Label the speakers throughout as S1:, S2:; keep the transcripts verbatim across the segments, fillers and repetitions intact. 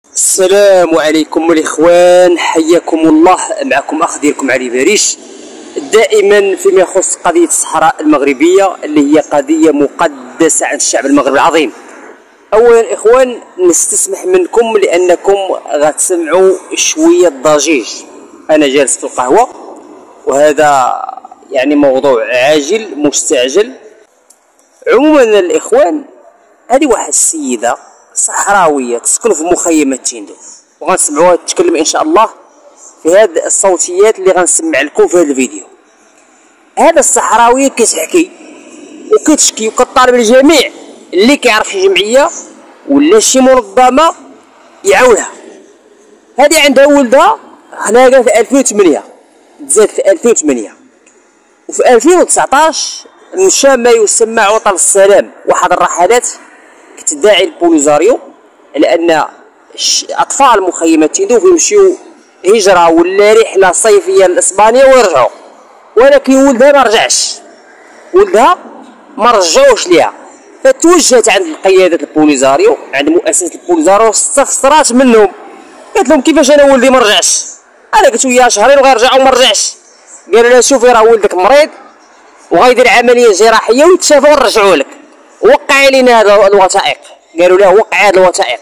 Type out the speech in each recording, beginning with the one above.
S1: السلام عليكم الاخوان، حياكم الله. معكم اخ ديالكم علي باريش، دائما فيما يخص قضيه الصحراء المغربيه اللي هي قضيه مقدسه عند الشعب المغربي العظيم. اولا اخوان، نستسمح منكم لانكم غتسمعوا شويه ضجيج. انا جالس في القهوه وهذا يعني موضوع عاجل مستعجل. عموما الاخوان، هذه واحد السيده صحراويه تسكن في مخيمات تيندو، وغنسمعوها تتكلم ان شاء الله في هذه الصوتيات اللي غنسمع لكم في هذا الفيديو. هذا الصحراويه كتحكي وكتشكي وكطالب الجميع اللي كيعرف شي جمعيه ولا شي منظمه يعاونها. هذه عندها ولدها خلاقها في ألفين وثمانية، تزاد في ألفين وثمانية، وفي ألفين وتسعطاش مشى ما يسمى عطل السلام، واحد الرحلات كتداعي البوليزاريو على ان اطفال مخيمات تيندوف يمشيو هجره ولا رحله صيفيه لاسبانيا ويرجعوا، ولكن ولدها ما رجعش، ولدها ما رجعوش ليها. فتوجهت عند القيادات البوليزاريو، عند مؤسسه البوليزاريو، استفسرات منهم، قالت لهم كيفاش انا ولدي ما رجعش؟ انا قلت وياه شهرين وغيرجع وما رجعش. قالوا لها شوفي راه ولدك مريض وغيدير عمليه جراحيه ويتشافى ونرجعوا لك، وقع لنا هذا الوثائق. قالوا له وقع هذه الوثائق.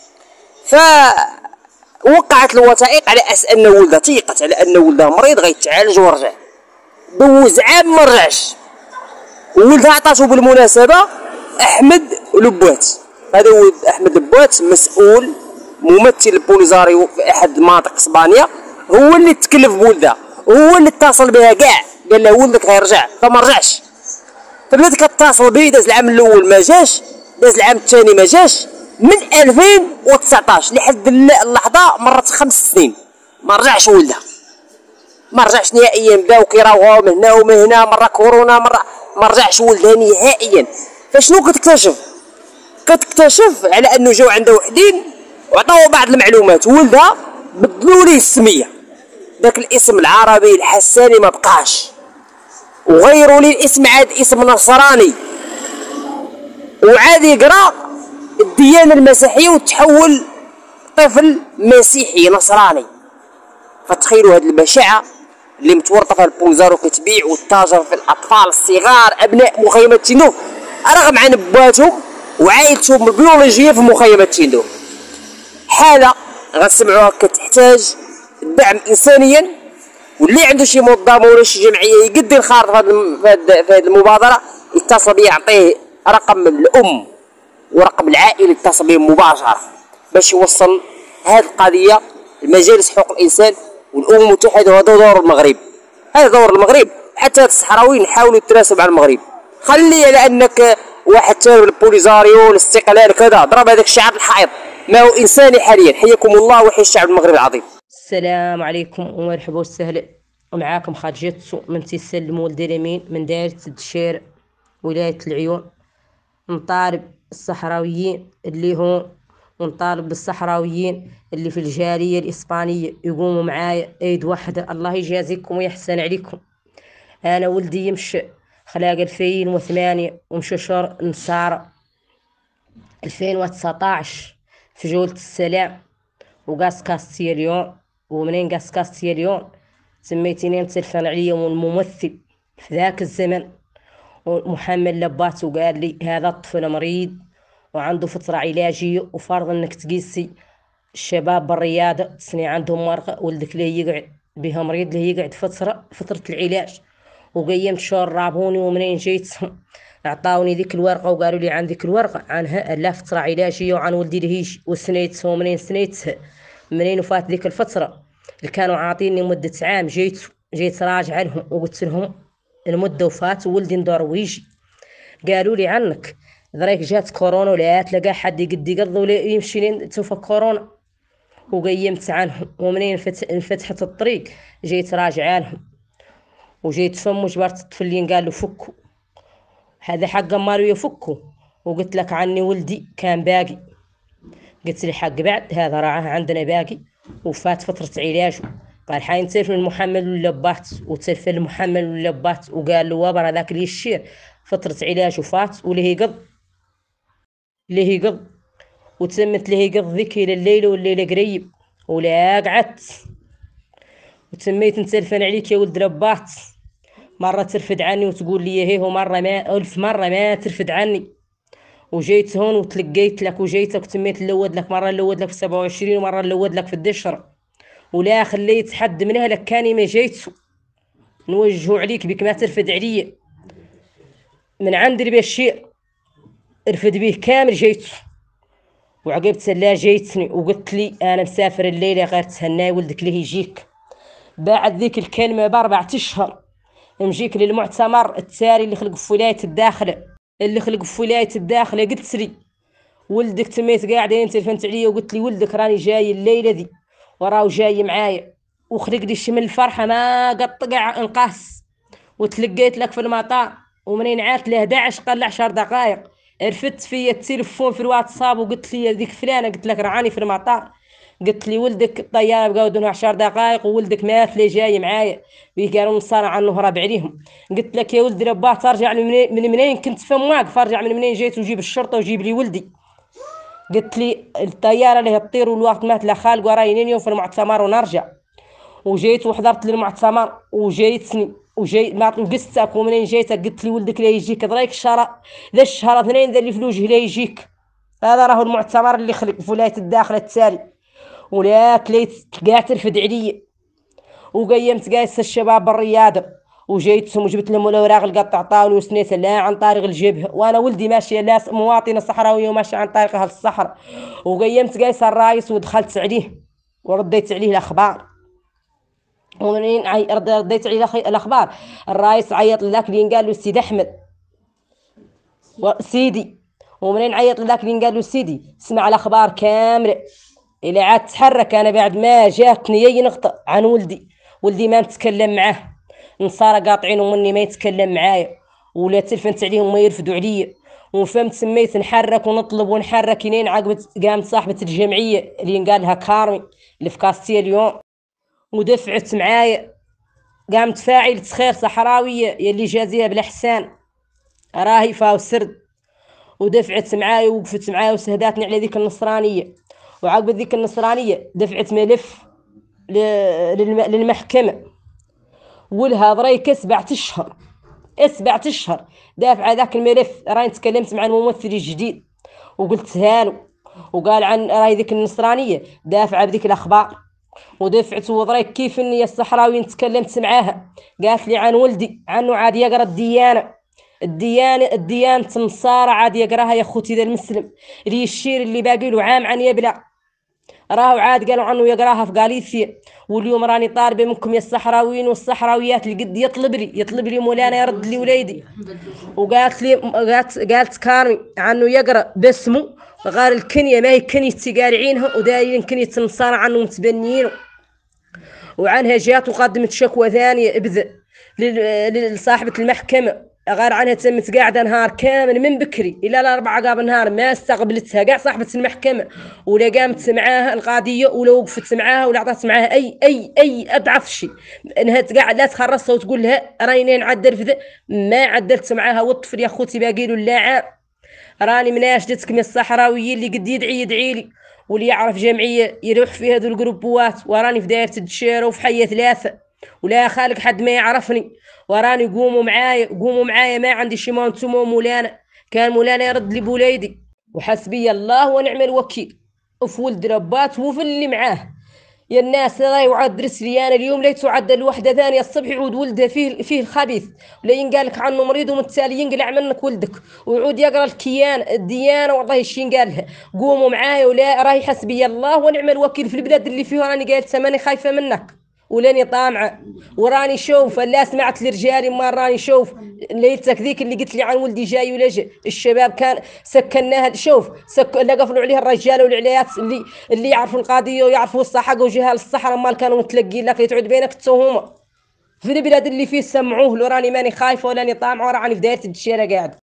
S1: فوقعت الوثائق على اساس ان ولدها، تيقت على ان ولدها مريض غيتعالج ورجع. دوز عام ما رجعش. ولدها عطاتو بالمناسبه احمد لبوات. هذا ولد احمد لبوات مسؤول ممثل البوليزاريو في احد مناطق اسبانيا، هو اللي تكلف بولدها، هو اللي اتصل بها كاع، قال له ولدك غيرجع، فما رجعش. فبدات كتصل به، داز العام الاول ما جاش، داز العام الثاني ما جاش، من ألفين وتسعطاش لحد اللحظه مرت خمس سنين ما رجعش ولدها، ما رجعش نهائيا. بداو كيراوغوا من هنا ومن هنا، مره كورونا مره، ما رجعش ولدها نهائيا. فشنو كتكتشف؟ كتكتشف على انه جاو عنده وحدين وعطاوه بعض المعلومات، ولدها بدلوا ليه السميه، داك الاسم العربي الحساني ما بقاش، وغيروا لي الاسم عاد اسم نصراني، وعاد يقرا الديانه المسيحيه وتحول طفل مسيحي نصراني. فتخيلوا هذه البشاعه اللي متورطه فيها البوليزاريو، كتبيع وتتاجر في الاطفال الصغار ابناء مخيمات تيندوف رغم عن باتهم وعائلتهم البيولوجيه في مخيمات تيندوف. حاله غنسمعوها كتحتاج دعم انسانيا، واللي عنده شي منظمه ولا شي جمعيه يقدر خارج في هذه المبادره يتصل بيه، يعطيه رقم الام ورقم العائله، يتصل بهم مباشره باش يوصل هذه القضيه لمجالس حقوق الانسان والامم المتحده. وهذا دور المغرب، هذا دور المغرب. حتى هاد الصحراويين يحاولوا يتناسبوا مع المغرب. خلي على انك واحد تابع البوليزاريو الاستقلال كذا، ضرب هذاك الشعار الحائط، ما هو انساني حاليا. حياكم الله ويحيي الشعب المغربي العظيم.
S2: السلام عليكم ومرحبا وسهلا، ومعاكم خرجت من تيسلم ولد اليمين من دايرة الدشير ولاية العيون. نطالب الصحراويين اللي هون، ونطالب بالصحراويين اللي في الجالية الإسبانية يقوموا معايا ايد واحدة. الله يجازيكم ويحسن عليكم. انا ولدي يمشي خلاق ألفين وثمانية ومشى شهر نصارى ألفين وتسعطاش في جولة السلام وقاس كاستيليون، ومنين قاس كاستيليون سميتيني متلفن عليا والممثل في ذاك الزمن محمد لبات، وقال لي هذا الطفل مريض وعنده فترة علاجية، وفرض انك تقيسي الشباب بالرياضة تسني عندهم ورقة ولدك ليه يقعد بها مريض، ليه يقعد فترة فترة العلاج. وقيمت شهر رابوني، ومنين جيت اعطاوني ذيك الورقة وقالوا لي عن ذيك الورقة عنها لا فترة علاجية وعن ولدي لهيش، وسنيتها. ومنين سنيتها منين وفات ذيك الفترة اللي كانوا عاطيني مدة عام، جيت جيت راجع لهم وقلت لهم المدة وفات وولدي ندور ويجي. قالوا لي عنك ذريك جات كورونا ولا تلقى حد يقد يقضي ولا يمشي لين توفى كورونا. وقيمت عنهم، ومنين انفتحت الطريق جيت راجع لهم، وجيت فم جبرت الطفلين قالوا فكوا هذا حق مالو يفكوا. وقلت لك عني ولدي كان باقي، قلت لي حق بعد هذا راعاه عندنا باقي وفات فترة علاجه. قال حين تلفن محمد اللبات وتلفن محمد اللبات، وقال له وابر هذاك اللي يشير فترة علاجه فات وليه قض ليه قض وتمت لي يقضيك الى الليل والليله قريب ولا قعدت، وتميت نتلفن عليك يا ولد رباط، مره ترفد عني وتقول لي هيه، ومره ما الف مره ما ترفد عني. وجيت هون وتلقيت لك وجيتك وتميت نلود لك، مره نلود لك في سبعة وعشرين ومره نلود لك في الدشر، ولا خليت حد من اهلك كاني ما جيتو نوجهوا عليك بك ما ترفد عليا. من عند البشير رفد بيه كامل جيتو، وعقبت لا جيتني وقلت لي انا مسافر الليله غير تهناي ولدك ليه يجيك. بعد ذيك الكلمه باربعة اشهر نجيك للمؤتمر التالي اللي خلق في ولايه الداخله، اللي خلق في ولايه الداخله قلت لي ولدك تميت قاعده تلفنت عليا وقلت لي ولدك راني جاي الليله ذي وراه جاي معايا، وخلق لي شمل الفرحه ما قطقع انقاس. وتلقيت لك في المطار ومنين عاد له احد عشر قال عشر دقائق رفدت فيا التليفون في الواتساب وقلت لي ذيك فلانه قلت لك راني في المطار، قلت لي ولدك الطياره بقاو دونها عشر دقائق وولدك مات لي جاي معايا بيه قالوا نصارع عنه هرب عليهم. قلت لك يا ولدي رباه ترجع من منين, من منين كنت فم واقف، ارجع من منين جيت وجيب الشرطه وجيب لي ولدي. قلت لي الطياره اللي تطير والوقت مات لا خالق وراينين يوم في المؤتمر ونرجع. وجيت وحضرت للمؤتمر وجيتني وجي ما قستك ومنين جيتك قلت لي ولدك لا يجيك ضريك شهر ذا الشهر اثنين ذا اللي في الوجه لا يجيك. هذا راه المؤتمر اللي خلق في ولايه الداخله التالي، ولا كليت كاع ترفد عليا وقيمت قايس الشباب بالرياضه وجيتهم وجبت لهم الاوراق القطع طاولي وسنيت لا عن طريق الجبهه، وانا ولدي ماشيه لا مواطنه صحراويه وماشيه عن طريق اهل الصحراء. وقيمت قايس الرايس ودخلت عليه ورديت عليه الاخبار، ومنين عي... رديت عليه الاخبار الرايس عيط لذاك اللي قال له سيدي احمد سيدي، ومنين عيط لذاك اللي قال له سيدي سمع الاخبار كامله. الى عاد تحرك انا بعد ما جاتني اي نقطه عن ولدي، ولدي ما نتكلم معاه، نصارى قاطعين مني ما يتكلم معايا ولا تلفنت عليهم ما يرفدوا عليا. وفهمت سميت نحرك ونطلب ونحرك ينين عقبت قامت صاحبه الجمعيه اللي قال لها كارمي اللي في كاستيا اليوم ودفعت معايا، قامت فاعلة خير صحراويه يلي جازيها بالاحسان راهي فاو سرد، ودفعت معايا ووقفت معايا وسهداتني على ذيك النصرانيه. وعقب ذيك النصرانيه دفعت ملف للمحكمه ولها ضريك سبعة اشهر سبعة اشهر دافع ذاك الملف. راني تكلمت مع الممثل الجديد وقلت له وقال عن راي ذيك النصرانيه دافعه بذيك الاخبار، ودفعت وضريك كيف اني الصحراوي تكلمت معاها قالت لي عن ولدي عنه عاد يقرا الديانه الديانه الديانه النصارى عاد يقراها يا خوتي ذا المسلم اللي الشير اللي باقي له عام عن يبلغ راهو عاد قالوا عنه يقراها في غاليسيا. واليوم راني طالبه منكم يا الصحراويين والصحراويات اللي قد يطلب لي يطلب لي مولانا يرد لي وليدي. وقالت لي قالت قالت كارمي عنه يقرا باسمه غير الكنيه ما هي كنيه تقارعينها ودايرين كنيه النصارى عنه متبنيين. وعنها جات وقدمت شكوى ثانيه ابذ لصاحبه المحكمه غير عنها تمت قاعده نهار كامل من بكري الى الاربعه قبل نهار ما استقبلتها قاع صاحبه المحكمه ولا قامت معاها القضيه ولا وقفت معاها ولا عطات معاها اي اي اي اضعف شيء انها تقع لا تخرصها وتقول لها راني نعدل في ما عدلت معاها. والطفل يا خوتي باقي له اللاعب راني مناشدتكم يا الصحراويين اللي قد يدعي يدعي لي واللي يعرف جمعيه يروح في هذو الجروبوات، وراني في دايره الدشيره وفي حيه ثلاثه ولا خالق حد ما يعرفني، وراني قوموا معايا قوموا معايا ما عندي شي ما انتم مولانا كان مولانا يرد لي بوليدي. وحسبي الله ونعم الوكيل وفي ولد ربات وفي اللي معاه يا الناس. لا يعد رسلي انا اليوم لا تعدل وحده ثانيه الصبح يعود ولده فيه فيه الخبيث ولا ينقال لك عنه مريض ومن التالي ينقلع منك ولدك ويعود يقرا الكيان الديانه والله شي قالها. قوموا معايا ولا راهي حسبي الله ونعم الوكيل في البلاد اللي فيها راني قالت ماني خايفه منك ولاني طامعه وراني شوف لا سمعت لرجالي ما راني شوف ليلتك ذيك اللي قلت لي عن ولدي جاي ولا جاي الشباب كان سكناها شوف سك لا قفلوا عليها الرجال والعليات اللي اللي يعرفوا القضيه ويعرفوا الصحه وجهال الصحراء مال كانوا متلقين لك يتعود بينك التهمه في البلاد اللي فيه سمعوه لو راني ماني خايفه ولاني طامعه وراني في دايره الدشيره قاعد.